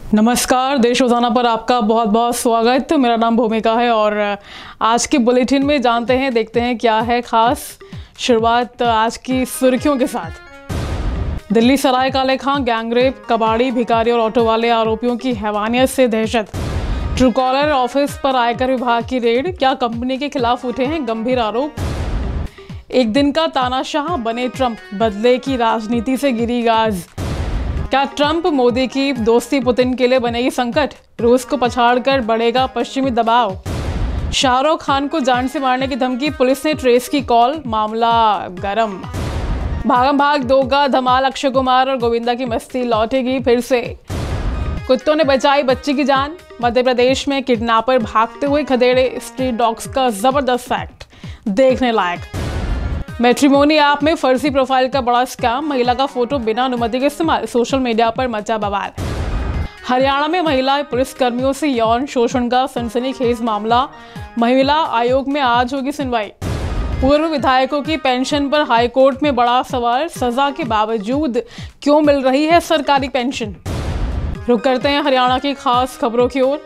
नमस्कार, देश रोजाना पर आपका बहुत बहुत स्वागत। मेरा नाम भूमिका है और आज के बुलेटिन में जानते हैं, देखते हैं क्या है खास। शुरुआत आज की सुर्खियों के साथ। दिल्ली सराय काले खां गैंगरेप, कबाड़ी, भिखारी और ऑटो वाले आरोपियों की हैवानियत से दहशत। ट्रू कॉलर ऑफिस पर आयकर विभाग की रेड, क्या कंपनी के खिलाफ उठे हैं गंभीर आरोप। एक दिन का तानाशाह बने ट्रंप, बदले की राजनीति से गिरी गाज। क्या ट्रंप मोदी की दोस्ती पुतिन के लिए बनेगी संकट, रूस को पछाड़कर बढ़ेगा पश्चिमी दबाव। शाहरुख खान को जान से मारने की धमकी, पुलिस ने ट्रेस की कॉल, मामला गरम। भागम भाग 2 का धमाल, अक्षय कुमार और गोविंदा की मस्ती लौटेगी फिर से। कुत्तों ने बचाई बच्ची की जान, मध्य प्रदेश में किडनैपर भागते हुए खदेड़े, स्ट्रीट डॉग्स का जबरदस्त फैक्ट देखने लायक। मैट्रिमोनी ऐप में फर्जी प्रोफाइल का बड़ा स्कैम, महिला का फोटो बिना अनुमति के इस्तेमाल, सोशल मीडिया पर मचा बवाल। हरियाणा में महिला पुलिसकर्मियों से यौन शोषण का सनसनीखेज मामला, महिला आयोग में आज होगी सुनवाई। पूर्व विधायकों की पेंशन पर हाईकोर्ट में बड़ा सवाल, सजा के बावजूद क्यों मिल रही है सरकारी पेंशन। रुक करते हैं हरियाणा की खास खबरों की ओर।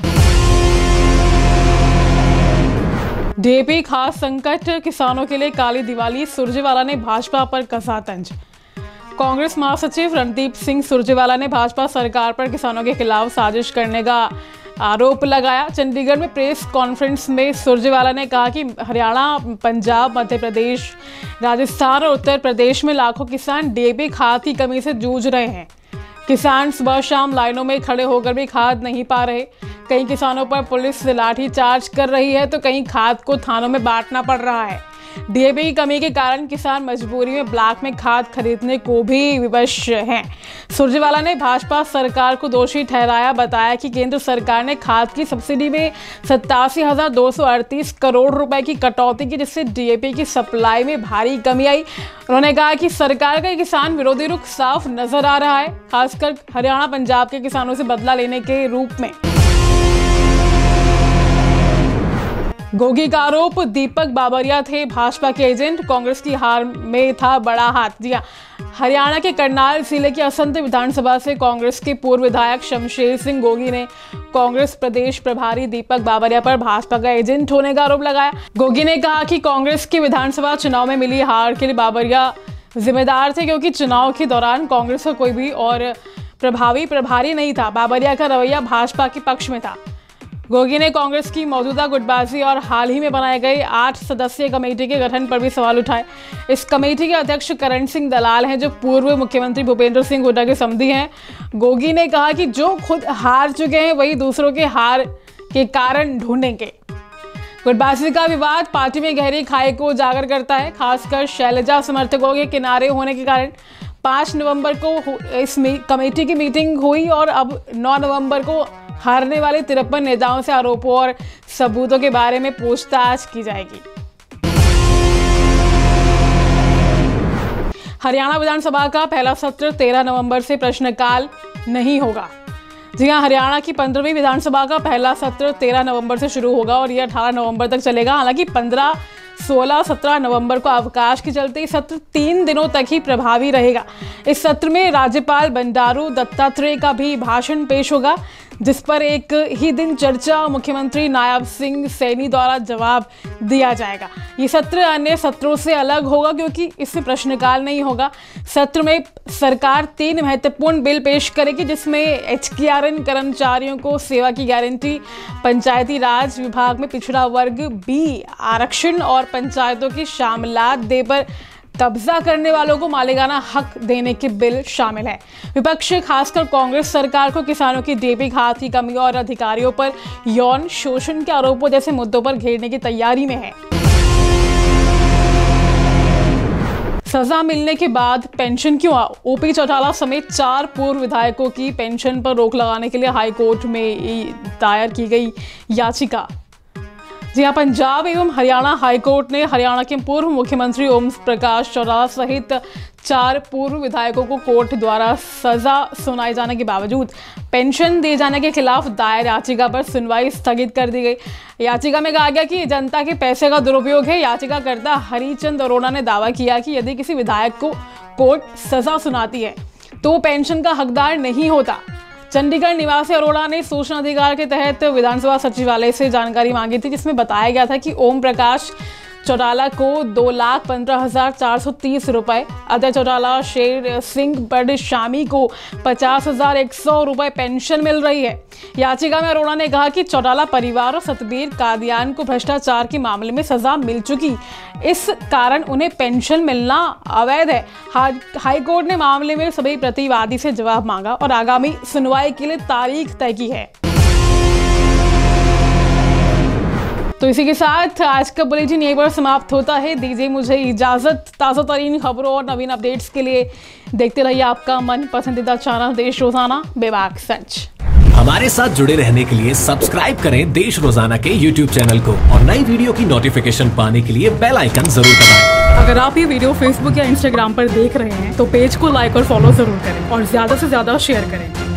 डीएपी खास संकट, किसानों के लिए काली दिवाली, सुरजेवाला ने भाजपा पर कसा तंज। कांग्रेस महासचिव रणदीप सिंह सुरजेवाला ने भाजपा सरकार पर किसानों के खिलाफ साजिश करने का आरोप लगाया। चंडीगढ़ में प्रेस कॉन्फ्रेंस में सुरजेवाला ने कहा कि हरियाणा, पंजाब, मध्य प्रदेश, राजस्थान और उत्तर प्रदेश में लाखों किसान डीएपी खाद की कमी से जूझ रहे हैं। किसान सुबह शाम लाइनों में खड़े होकर भी खाद नहीं पा रहे। कई किसानों पर पुलिस लाठी चार्ज कर रही है तो कहीं खाद को थानों में बांटना पड़ रहा है। डीएपी की कमी के कारण किसान मजबूरी में ब्लैक में खाद खरीदने को भी विवश हैं। सुरजेवाला ने भाजपा सरकार को दोषी ठहराया, बताया कि केंद्र सरकार ने खाद की सब्सिडी में 87,238 करोड़ रुपए की कटौती की, जिससे डीएपी की सप्लाई में भारी कमी आई। उन्होंने कहा कि सरकार का किसान विरोधी रुख साफ नजर आ रहा है, खासकर हरियाणा पंजाब के किसानों से बदला लेने के रूप में। गोगी का आरोप, दीपक बाबरिया थे भाजपा के एजेंट, कांग्रेस की हार में था बड़ा हाथ। जी हां, हरियाणा के करनाल जिले की असंध विधानसभा से कांग्रेस के पूर्व विधायक शमशेर सिंह गोगी ने कांग्रेस प्रदेश प्रभारी दीपक बाबरिया पर भाजपा का एजेंट होने का आरोप लगाया। गोगी ने कहा कि कांग्रेस के विधानसभा चुनाव में मिली हार के लिए बाबरिया जिम्मेदार थे, क्योंकि चुनाव के दौरान कांग्रेस का कोई भी और प्रभारी नहीं था। बाबरिया का रवैया भाजपा के पक्ष में था। गोगी ने कांग्रेस की मौजूदा गुटबाजी और हाल ही में बनाए गए 8 सदस्यीय कमेटी के गठन पर भी सवाल उठाए। इस कमेटी के अध्यक्ष करण सिंह दलाल हैं, जो पूर्व मुख्यमंत्री भूपेंद्र सिंह हुड्डा के समधी हैं। गोगी ने कहा कि जो खुद हार चुके हैं वही दूसरों के हार के कारण ढूंढेंगे। गुटबाजी का विवाद पार्टी में गहरी खाई को उजागर करता है, खासकर शैलजा समर्थकों के किनारे होने के कारण। 5 नवंबर को इस कमेटी की मीटिंग हुई और अब 9 नवंबर को हारने वाले 53 नेताओं से आरोपों और सबूतों के बारे में पूछताछ की जाएगी। हरियाणा विधानसभा का पहला सत्र 13 नवंबर से प्रश्नकाल नहीं होगा। जी हां, हरियाणा की 15वीं विधानसभा का पहला सत्र 13 नवंबर से शुरू होगा और यह 18 नवंबर तक चलेगा। हालांकि 15, 16, 17 नवंबर को अवकाश के चलते सत्र 3 दिनों तक ही प्रभावी रहेगा। इस सत्र में राज्यपाल बंडारू दत्तात्रेय का भी भाषण पेश होगा, जिस पर एक ही दिन चर्चा मुख्यमंत्री नायब सिंह सैनी द्वारा जवाब दिया जाएगा। ये सत्र अन्य सत्रों से अलग होगा क्योंकि इसमें प्रश्नकाल नहीं होगा। सत्र में सरकार 3 महत्वपूर्ण बिल पेश करेगी, जिसमें एचकेआरएन कर्मचारियों को सेवा की गारंटी, पंचायती राज विभाग में पिछड़ा वर्ग बी आरक्षण और पंचायतों की शामिलात दे पर कब्जा करने वालों को मालिकाना हक देने के बिल शामिल है। विपक्ष खासकर कांग्रेस सरकार को किसानों की डीएपी खाद की कमी और अधिकारियों पर यौन शोषण के आरोपों जैसे मुद्दों पर घेरने की तैयारी में है। सजा मिलने के बाद पेंशन क्यों? ओपी चौटाला समेत 4 पूर्व विधायकों की पेंशन पर रोक लगाने के लिए हाईकोर्ट में दायर की गई याचिका। जी हां, पंजाब एवं हरियाणा हाईकोर्ट ने हरियाणा के पूर्व मुख्यमंत्री ओम प्रकाश चौटाला सहित 4 पूर्व विधायकों को कोर्ट द्वारा सजा सुनाए जाने के बावजूद पेंशन दिए जाने के खिलाफ दायर याचिका पर सुनवाई स्थगित कर दी गई। याचिका में कहा गया कि जनता के पैसे का दुरुपयोग है। याचिकाकर्ता हरिचंद अरोड़ा ने दावा किया कि यदि किसी विधायक को कोर्ट सजा सुनाती है तो वो पेंशन का हकदार नहीं होता। चंडीगढ़ निवासी अरोड़ा ने सूचना अधिकार के तहत विधानसभा सचिवालय से जानकारी मांगी थी, जिसमें बताया गया था कि ओम प्रकाश चौटाला को 2,15,430 रुपए, अजय चौटाला, शेर सिंह बड़शामी को 50,100 रुपए पेंशन मिल रही है। याचिका में अरोड़ा ने कहा कि चौटाला परिवार और सतबीर कादियान को भ्रष्टाचार के मामले में सजा मिल चुकी, इस कारण उन्हें पेंशन मिलना अवैध है। हाईकोर्ट ने मामले में सभी प्रतिवादी से जवाब मांगा और आगामी सुनवाई के लिए तारीख तय की है। तो इसी के साथ आज का बुलेटिन यहीं पर समाप्त होता है। दीजिए मुझे इजाजत। ताज़ा तरीन खबरों और नवीन अपडेट्स के लिए देखते रहिए आपका मन पसंदीदा चैनल देश रोजाना बेबाक सच। हमारे साथ जुड़े रहने के लिए सब्सक्राइब करें देश रोजाना के YouTube चैनल को और नई वीडियो की नोटिफिकेशन पाने के लिए बेल आइकन जरूर दबाएं। अगर आप ये वीडियो Facebook या Instagram पर देख रहे हैं तो पेज को लाइक और फॉलो जरूर करें और ज्यादा से ज्यादा शेयर करें।